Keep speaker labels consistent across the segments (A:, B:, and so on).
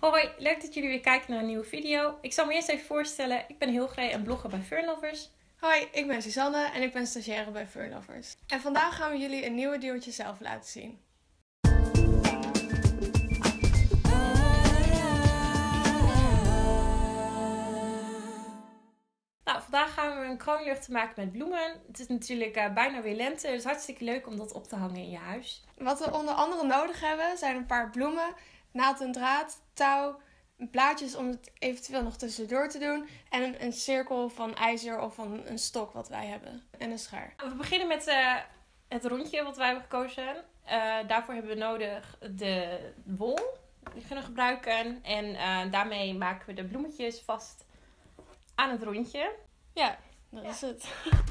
A: Hoi, leuk dat jullie weer kijken naar een nieuwe video. Ik zal me eerst even voorstellen. Ik ben Hilgrey en blogger bij Furnlovers.
B: Hoi, ik ben Suzanne en ik ben stagiaire bij Furnlovers. En vandaag gaan we jullie een nieuwe do-it-yourself laten zien.
A: Nou, vandaag gaan we een kroonluchter maken met bloemen. Het is natuurlijk bijna weer lente, dus hartstikke leuk om dat op te hangen in je huis.
B: Wat we onder andere nodig hebben zijn een paar bloemen, naald en draad, touw, blaadjes om het eventueel nog tussendoor te doen en een cirkel van ijzer of van een stok wat wij hebben en een schaar.
A: We beginnen met het rondje wat wij hebben gekozen. Daarvoor hebben we nodig de wol die we kunnen gebruiken en daarmee maken we de bloemetjes vast aan het rondje.
B: Ja, dat is het.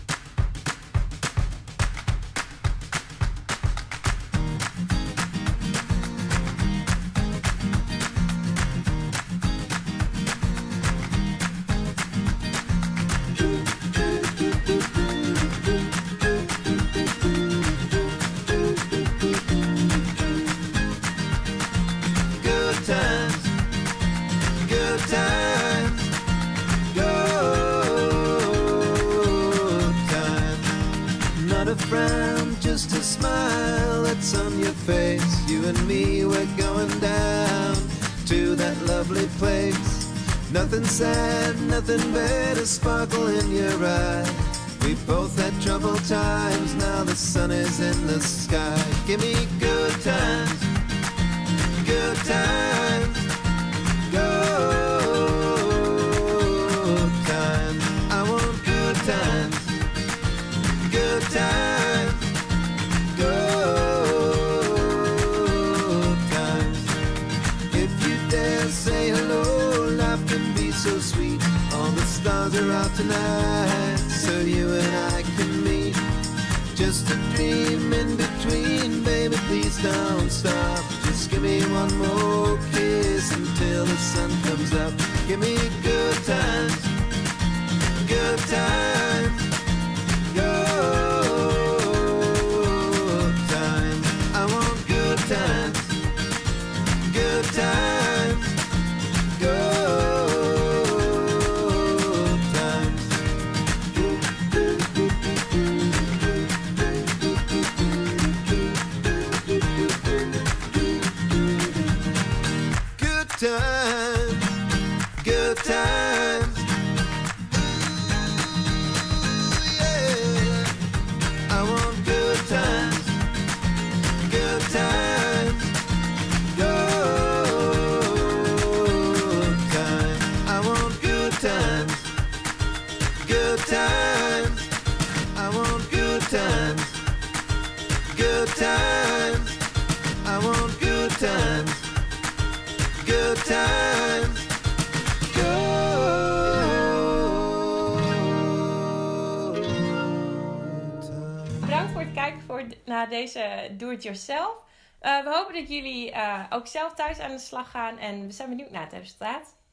C: Just a smile that's on your face. You and me, we're going down to that lovely place. Nothing sad, nothing bad, a sparkle in your eye. We both had troubled times, now the sun is in the sky. Give me good times, good times, good times. I want good times, good times. Say hello, life can be so sweet. All the stars are out tonight, so you and I can meet. Just a dream in between, baby, please don't stop. Just give me one more kiss until the sun comes up. Give me good times, good times, good times. I want good times, good times. Good times, ooh, yeah. I want good times, good times, good times. I want good times, good times. I want good times, good times. I want good times, good times.
A: Bedankt voor het kijken naar deze do-it-yourself. We hopen dat jullie ook zelf thuis aan de slag gaan en we zijn benieuwd naar het resultaat.